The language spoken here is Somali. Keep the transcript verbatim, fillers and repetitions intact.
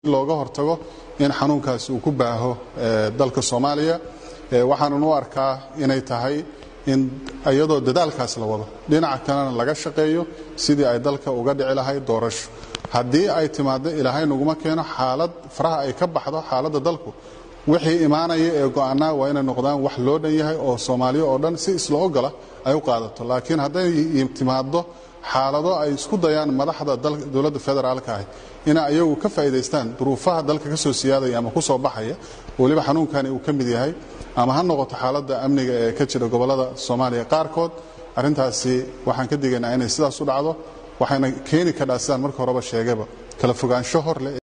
looga hortago in xanuunkaasi uu ku baaho dalka Soomaaliya waxaan u arkaa inay tahay in ayadoo dadaalkaas la wado dhinaca kalena laga shaqeeyo sidii ay dalka uga dhici lahayd doorasho haddii ay timaado ilaahay naguma keeno xaalad faraha ay ka baxdo xaaladda dalku wixii imaanaya ee go'aanaa waa inay noqdaan wax loo dhan yahay oo Soomaaliya oo dhan si isla ogala ay u qaadato laakiin hadday timaado xaalado ay isku dayaan madaxda dawladda federaalka ah in ayagu ka faa'iideystaan duruufaha dalka ka soo siyaadaya ama ku soo baxaya waliba xanuunkani uu ka mid yahay ama ha noqoto xaaladda amniga ee ka jira gobolada Soomaaliya qaarkood arintaasi waxaan ka digaynaa inay sidaas u dhacdo waxayna keeni ka dhaasaan marka horeba sheegayba kala fogaansho hor leh